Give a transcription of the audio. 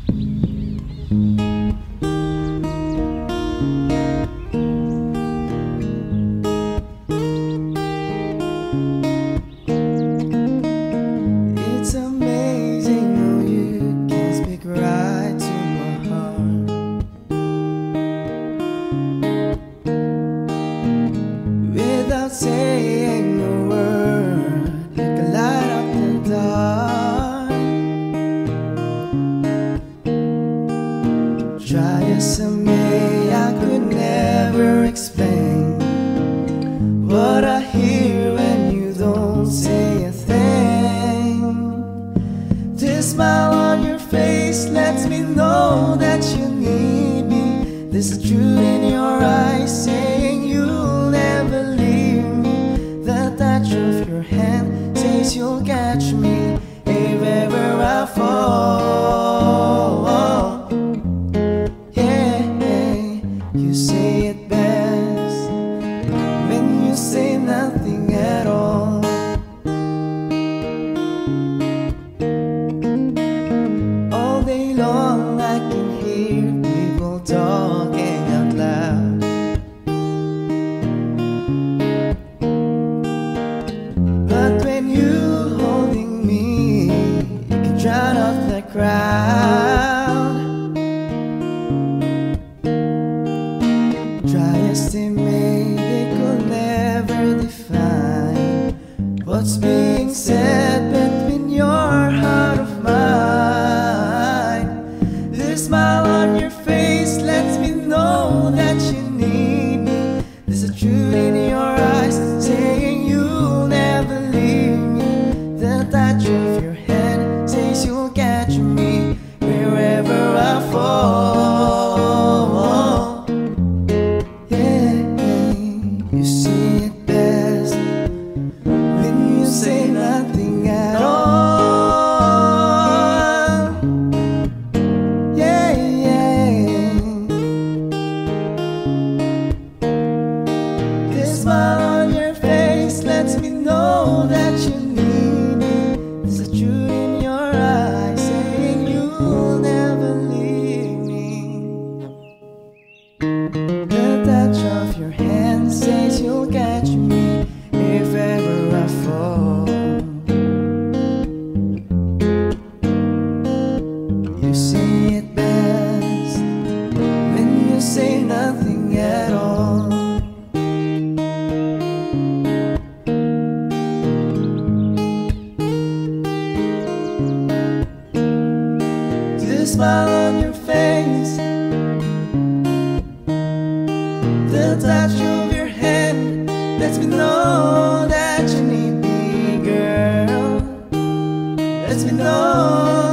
It's amazing how you can speak right to my heart without saying a word, like a light up the dark. Try as I may, I could never explain what I hear when you don't say a thing. This smile on your face lets me know that you need me. There's a truth in your eyes saying you'll never leave me. The touch of your hand says you'll catch me if ever I fall. Yeah, you say it best when you say nothing at all. All day long I can hear people talking out loud, but when you're holding me, you can drown out the crowd. Try as they may, they could never define what's being said between your heart of mine. This smile on your face lets me know that you need me. There's a truth in your eyes saying you'll never leave me. The touch of your hand says you'll catch me wherever I fall. Yeah, you see it best when you say nothing at all. Yeah, this smile on your face lets me know that you need me. There's a truth in your eyes saying you'll never leave me. The touch of your hand says you'll catch me if ever I fall. You say it best when you say nothing at all. The smile on your face, the touch of your hand lets me know that you need me, girl. Lets me know